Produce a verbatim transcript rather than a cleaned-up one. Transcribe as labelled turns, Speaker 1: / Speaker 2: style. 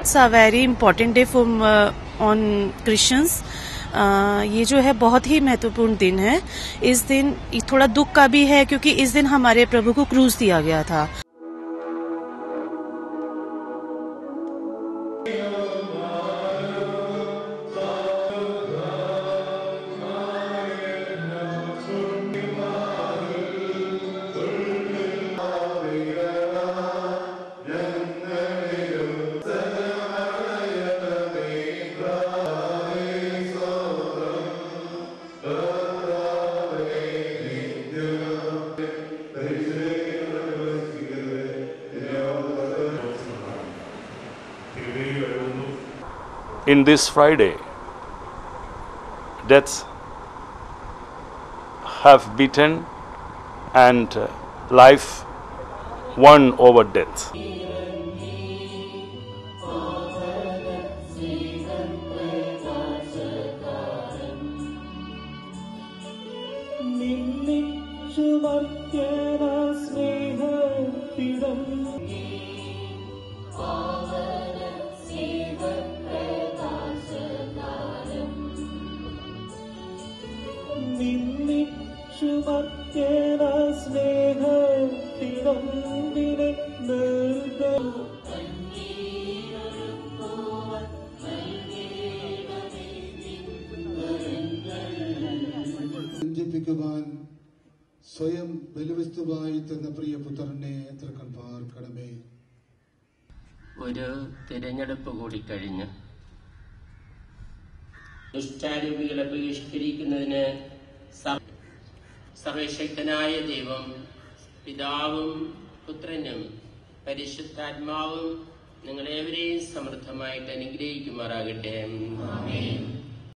Speaker 1: It's a very important day for on Christians. ये जो है बहुत ही महत्वपूर्ण दिन है। इस दिन थोड़ा दुख का भी है क्योंकि इस दिन हमारे प्रभु को क्रूस दिया गया था।
Speaker 2: In this Friday, deaths have beaten and life won over death.
Speaker 3: സ്വയം ബലിവസ്തുവായി തന്ന പ്രിയ പുത്രനെ തൃക്കൺ പാർക്കണമേ.
Speaker 4: ഒരു തിരഞ്ഞെടുപ്പ് കൂടി കഴിഞ്ഞ് ദുഷ്ടാരൂപികളെ ബഹിഷ്കരിക്കുന്നതിന് സർവശക്തനായ ദൈവം പിതാവും പുത്രനും പരിശുദ്ധാത്മാവും നിങ്ങളേവരെയും സമൃദ്ധമായിട്ട് അനുഗ്രഹിക്കുമാറാകട്ടെ. ആമേൻ.